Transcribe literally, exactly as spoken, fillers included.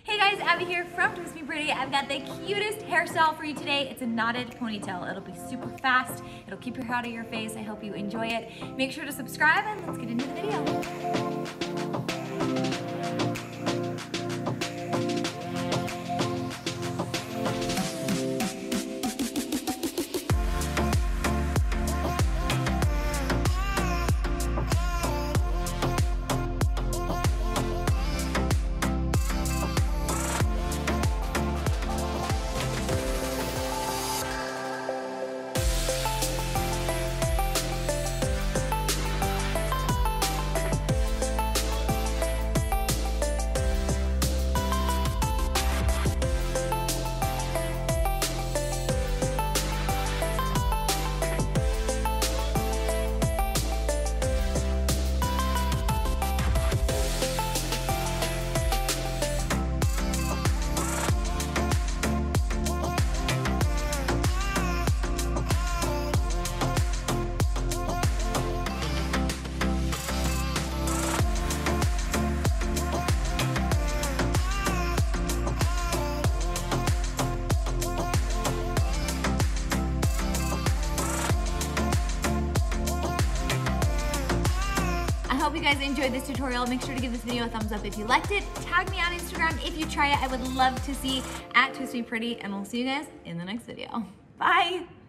Hey guys, Abby here from Twist Me Pretty. I've got the cutest hairstyle for you today. It's a knotted ponytail. It'll be super fast. It'll keep your hair out of your face. I hope you enjoy it. Make sure to subscribe and let's get into the video. I hope you guys enjoyed this tutorial. Make sure to give this video a thumbs up if you liked it. Tag me on Instagram if you try it. I would love to see at Twist Me Pretty, and we'll see you guys in the next video. Bye.